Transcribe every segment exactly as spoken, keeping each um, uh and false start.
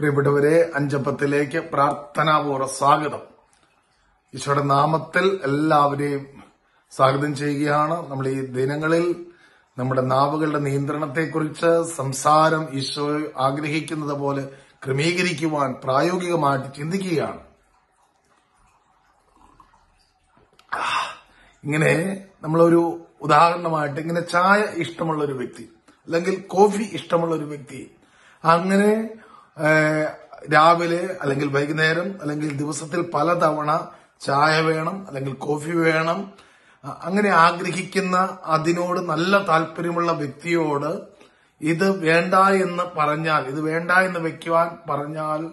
പ്രിയപ്പെട്ടവരെ, അഞ്ചപ്പത്തിലേക്ക് പ്രാർത്ഥനാപൂർവ്വ സ്വാഗതം. ഈശോയുടെ നാമത്തിൽ എല്ലാവരെയും സ്വാഗതം ചെയ്യുകയാണ്. നമ്മൾ ഈ ദിനങ്ങളിൽ നമ്മുടെ നാവുകളുടെ നിയന്ത്രണത്തെക്കുറിച്ച് സംസാരം ഈശോ ആഗ്രഹിക്കുന്നത് പോലെ ക്രമീകരിക്കുവാൻ പ്രായോഗികമായിട്ട് ചിന്തിക്കുകയാണ്. ഇങ്ങനെ നമ്മളൊരു ഉദാഹരണമായിട്ട് ഇങ്ങനെ ചായ ഇഷ്ടമുള്ള ഒരു വ്യക്തി അല്ലെങ്കിൽ കോഫി ഇഷ്ടമുള്ള ഒരു വ്യക്തി അങ്ങനെ രാവിലെ അല്ലെങ്കിൽ വൈകുന്നേരം അല്ലെങ്കിൽ ദിവസത്തിൽ പലതവണ ചായ വേണം അല്ലെങ്കിൽ കോഫി വേണം അങ്ങനെ ആഗ്രഹിക്കുന്ന അതിനോട് നല്ല താല്പര്യമുള്ള വ്യക്തിയോട് ഇത് വേണ്ട എന്ന് പറഞ്ഞാൽ ഇത് വേണ്ട എന്ന് വെക്കുവാൻ പറഞ്ഞാൽ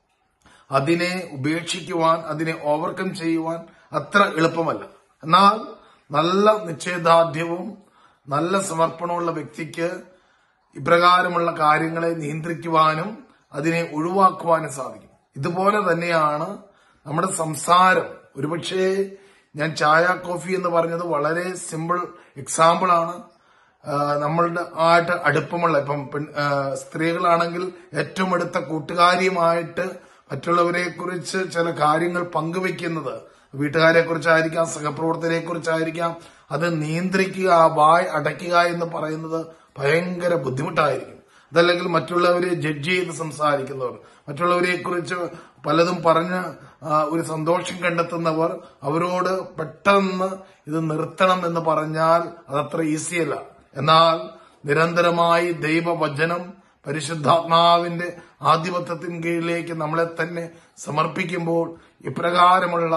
അതിനെ ഉപേക്ഷിക്കുവാൻ അതിനെ ഓവർകം ചെയ്യുവാൻ അത്ര എളുപ്പമല്ല. എന്നാൽ നല്ല നിശ്ചയദാർഢ്യവും നല്ല സമർപ്പണമുള്ള വ്യക്തിക്ക് ഇപ്രകാരമുള്ള കാര്യങ്ങളെ നിയന്ത്രിക്കുവാനും അതിനെ ഒഴിവാക്കുവാനും സാധിക്കും. ഇതുപോലെ തന്നെയാണ് നമ്മുടെ സംസാരം. ഒരുപക്ഷെ ഞാൻ ചായ കോഫി എന്ന് പറഞ്ഞത് വളരെ സിമ്പിൾ എക്സാമ്പിൾ ആണ്. നമ്മളുടെ ആയിട്ട് അടുപ്പമുള്ള ഇപ്പം സ്ത്രീകളാണെങ്കിൽ ഏറ്റവും അടുത്ത കൂട്ടുകാരിയുമായിട്ട് മറ്റുള്ളവരെ കുറിച്ച് ചില കാര്യങ്ങൾ പങ്കുവെക്കുന്നത് വീട്ടുകാരെ കുറിച്ചായിരിക്കാം, സഹപ്രവർത്തകരെ കുറിച്ചായിരിക്കാം. അത് നിയന്ത്രിക്കുക, ആ വായ് അടയ്ക്കുക എന്ന് പറയുന്നത് ഭയങ്കര ബുദ്ധിമുട്ടായിരിക്കും. അതല്ലെങ്കിൽ മറ്റുള്ളവരെ ജഡ്ജ് ചെയ്ത് സംസാരിക്കുന്നവർ, മറ്റുള്ളവരെ കുറിച്ച് പലതും പറഞ്ഞ് ഒരു സന്തോഷം കണ്ടെത്തുന്നവർ, അവരോട് പെട്ടെന്ന് ഇത് നിർത്തണം എന്ന് പറഞ്ഞാൽ അതത്ര ഈസിയല്ല. എന്നാൽ നിരന്തരമായി ദൈവവചനം പരിശുദ്ധാത്മാവിന്റെ ആധിപത്യത്തിന് കീഴിലേക്ക് നമ്മളെ തന്നെ സമർപ്പിക്കുമ്പോൾ ഇപ്രകാരമുള്ള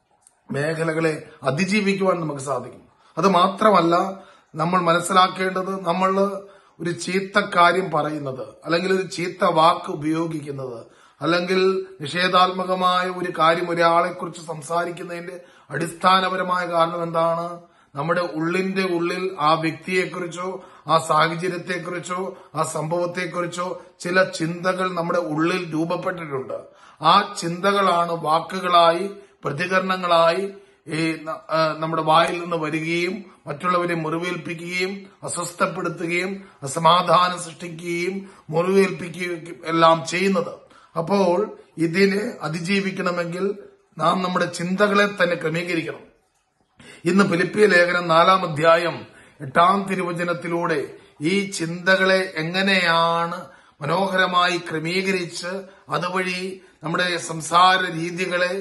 മേഖലകളെ അതിജീവിക്കുവാൻ നമുക്ക് സാധിക്കും. അത് മാത്രമല്ല, നമ്മൾ മനസ്സിലാക്കേണ്ടത് നമ്മൾ ഒരു ചീത്ത കാര്യം പറയുന്നത് അല്ലെങ്കിൽ ഒരു ചീത്ത വാക്ക് ഉപയോഗിക്കുന്നത് അല്ലെങ്കിൽ നിഷേധാത്മകമായ ഒരു കാര്യം ഒരാളെ കുറിച്ച് സംസാരിക്കുന്നതിന്റെ അടിസ്ഥാനപരമായ കാരണം എന്താണ്? നമ്മുടെ ഉള്ളിന്റെ ഉള്ളിൽ ആ വ്യക്തിയെക്കുറിച്ചോ ആ സാഹചര്യത്തെക്കുറിച്ചോ ആ സംഭവത്തെക്കുറിച്ചോ ചില ചിന്തകൾ നമ്മുടെ ഉള്ളിൽ രൂപപ്പെട്ടിട്ടുണ്ട്. ആ ചിന്തകളാണ് വാക്കുകളായി പ്രതികരണങ്ങളായി ഈ നമ്മുടെ വായിൽ നിന്ന് വരികയും മറ്റുള്ളവരെ മുറിവേൽപ്പിക്കുകയും അസ്വസ്ഥപ്പെടുത്തുകയും അസമാധാനം സൃഷ്ടിക്കുകയും മുറിവേൽപ്പിക്കുകയും എല്ലാം ചെയ്യുന്നത്. അപ്പോൾ ഇതിനെ അതിജീവിക്കണമെങ്കിൽ നാം നമ്മുടെ ചിന്തകളെ തന്നെ ക്രമീകരിക്കണം. ഇന്ന് ഫിലിപ്പിയ ലേഖനം നാലാം അധ്യായം എട്ടാം തിരുവചനത്തിലൂടെ ഈ ചിന്തകളെ എങ്ങനെയാണ് മനോഹരമായി ക്രമീകരിച്ച് അതുവഴി നമ്മുടെ സംസാര രീതികളെ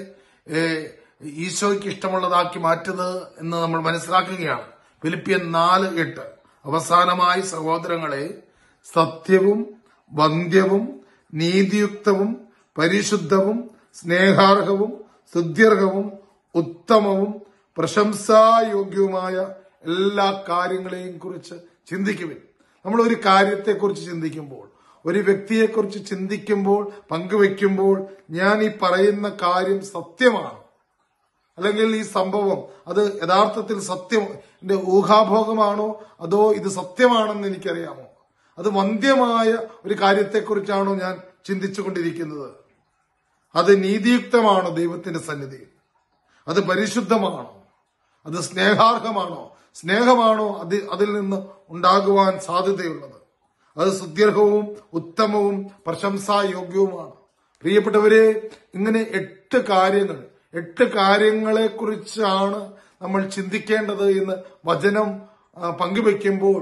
ഈശോയ്ക്ക് ഇഷ്ടമുള്ളതാക്കി മാറ്റുന്നത് എന്ന് നമ്മൾ മനസ്സിലാക്കുകയാണ്. ഫിലിപ്പിയൻ നാല് എട്ട് അവസാനമായി സഹോദരങ്ങളെ, സത്യവും വന്ധ്യവും നീതിയുക്തവും പരിശുദ്ധവും സ്നേഹാർഹവും സ്തുത്യർഹവും ഉത്തമവും പ്രശംസായോഗ്യവുമായ എല്ലാ കാര്യങ്ങളെയും കുറിച്ച് ചിന്തിക്കുവിൻ. നമ്മൾ ഒരു കാര്യത്തെക്കുറിച്ച് ചിന്തിക്കുമ്പോൾ, ഒരു വ്യക്തിയെക്കുറിച്ച് ചിന്തിക്കുമ്പോൾ, പങ്കുവെക്കുമ്പോൾ ഞാൻ ഈ പറയുന്ന കാര്യം സത്യമാണ് അല്ലെങ്കിൽ ഈ സംഭവം അത് യഥാർത്ഥത്തിൽ സത്യം എന്റെ ഊഹാഭോഗമാണോ അതോ ഇത് സത്യമാണെന്ന് എനിക്കറിയാമോ? അത് വന്ധ്യമായ ഒരു കാര്യത്തെക്കുറിച്ചാണോ ഞാൻ ചിന്തിച്ചുകൊണ്ടിരിക്കുന്നത്? അത് നീതിയുക്തമാണോ ദൈവത്തിന്റെ സന്നിധിയിൽ? അത് പരിശുദ്ധമാണോ? അത് സ്നേഹാർഹമാണോ? സ്നേഹമാണോ അത് അതിൽ നിന്ന് ഉണ്ടാകുവാൻ സാധ്യതയുള്ളത്? അത് സുത്യർഹവും ഉത്തമവും പ്രശംസായോഗ്യവുമാണ്. പ്രിയപ്പെട്ടവരെ, ഇങ്ങനെ എട്ട് കാര്യങ്ങൾ എട്ട് കാര്യങ്ങളെ കുറിച്ചാണ് നമ്മൾ ചിന്തിക്കേണ്ടത് എന്ന് വചനം പങ്കുവെക്കുമ്പോൾ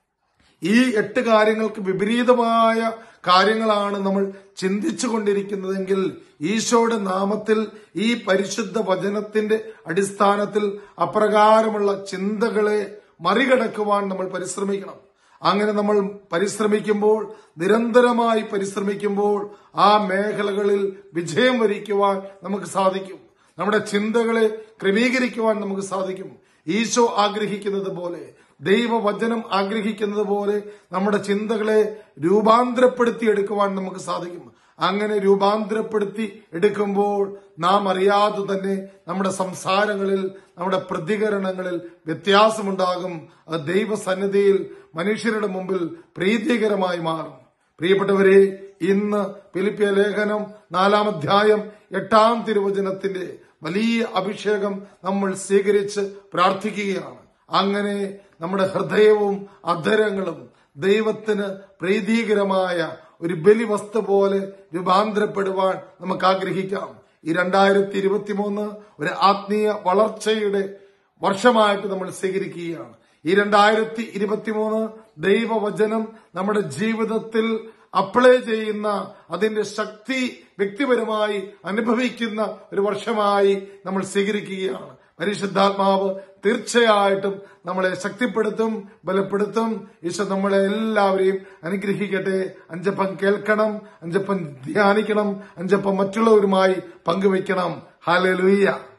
ഈ എട്ട് കാര്യങ്ങൾക്ക് വിപരീതമായ കാര്യങ്ങളാണ് നമ്മൾ ചിന്തിച്ചു കൊണ്ടിരിക്കുന്നതെങ്കിൽ ഈശോയുടെ നാമത്തിൽ ഈ പരിശുദ്ധ വചനത്തിന്റെ അടിസ്ഥാനത്തിൽ അപ്രകാരമുള്ള ചിന്തകളെ മറികടക്കുവാൻ നമ്മൾ പരിശ്രമിക്കണം. അങ്ങനെ നമ്മൾ പരിശ്രമിക്കുമ്പോൾ, നിരന്തരമായി പരിശ്രമിക്കുമ്പോൾ ആ മേഖലകളിൽ വിജയം വരിക്കുവാൻ നമുക്ക് സാധിക്കും. നമ്മുടെ ചിന്തകളെ ക്രമീകരിക്കുവാൻ നമുക്ക് സാധിക്കും. ഈശോ ആഗ്രഹിക്കുന്നത് പോലെ, ദൈവവചനം ആഗ്രഹിക്കുന്നത് പോലെ നമ്മുടെ ചിന്തകളെ രൂപാന്തരപ്പെടുത്തി എടുക്കുവാൻ നമുക്ക് സാധിക്കും. അങ്ങനെ രൂപാന്തരപ്പെടുത്തി എടുക്കുമ്പോൾ നാം അറിയാതെ തന്നെ നമ്മുടെ സംസാരങ്ങളിൽ, നമ്മുടെ പ്രതികരണങ്ങളിൽ വ്യത്യാസമുണ്ടാകും. അത് ദൈവസന്നിധിയിൽ മനുഷ്യരുടെ മുമ്പിൽ പ്രീതികരമായി മാറും. പ്രിയപ്പെട്ടവരെ, ഇന്ന് ഫിലിപ്പിയ ലേഖനം നാലാം അധ്യായം എട്ടാം തിരുവചനത്തിന്റെ വലിയ അഭിഷേകം നമ്മൾ സ്വീകരിച്ച് പ്രാർത്ഥിക്കുകയാണ്. അങ്ങനെ നമ്മുടെ ഹൃദയവും അധരങ്ങളും ദൈവത്തിന് പ്രീതികരമായ ഒരു ബലിവസ്തു പോലെ രൂപാന്തരപ്പെടുവാൻ നമുക്ക് ആഗ്രഹിക്കാം. ഈ രണ്ടായിരത്തി ഇരുപത്തി മൂന്ന് ഒരു ആത്മീയ വളർച്ചയുടെ വർഷമായിട്ട് നമ്മൾ സ്വീകരിക്കുകയാണ്. ഈ രണ്ടായിരത്തി ഇരുപത്തി മൂന്ന് ദൈവവചനം നമ്മുടെ ജീവിതത്തിൽ അപ്ലൈ ചെയ്യുന്ന, അതിന്റെ ശക്തി വ്യക്തിപരമായി അനുഭവിക്കുന്ന ഒരു വർഷമായി നമ്മൾ സ്വീകരിക്കുകയാണ്. പരിശുദ്ധാത്മാവ് തീർച്ചയായിട്ടും നമ്മളെ ശക്തിപ്പെടുത്തും, ബലപ്പെടുത്തും. ഈശോ നമ്മളെ എല്ലാവരെയും അനുഗ്രഹിക്കട്ടെ. അഞ്ചപ്പം കേൾക്കണം, അഞ്ചപ്പം ധ്യാനിക്കണം, അഞ്ചപ്പം മറ്റുള്ളവരുമായി പങ്കുവയ്ക്കണം. ഹല്ലേലൂയ.